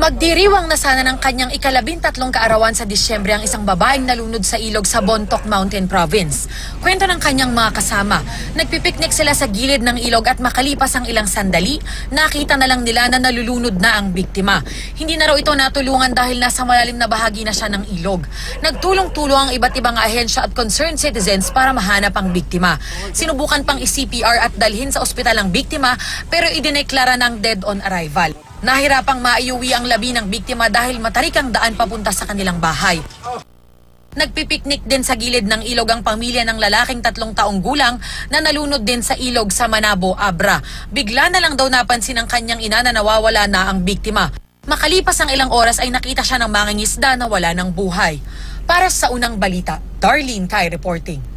Magdiriwang na sana ng kanyang ika-13 kaarawan sa Disyembre ang isang babaeng nalunod sa ilog sa Bontoc Mountain Province. Kwento ng kanyang mga kasama, nagpipiknik sila sa gilid ng ilog at makalipas ang ilang sandali, nakita na lang nila na nalulunod na ang biktima. Hindi na raw ito natulungan dahil nasa malalim na bahagi na siya ng ilog. Nagtulong-tulong ang iba't ibang ahensya at concerned citizens para mahanap ang biktima. Sinubukan pang i-CPR at dalhin sa ospital ang biktima pero idineklara ng dead on arrival. Nahirapang maiuwi ang labi ng biktima dahil matarik ang daan papunta sa kanilang bahay. Nagpipiknik din sa gilid ng ilog ang pamilya ng lalaking 3 taong gulang na nalunod din sa ilog sa Manabo, Abra. Bigla na lang daw napansin ng kanyang ina na nawawala na ang biktima. Makalipas ang ilang oras ay nakita siya ng mangingisda na wala ng buhay. Para sa unang balita, Darlene Kai reporting.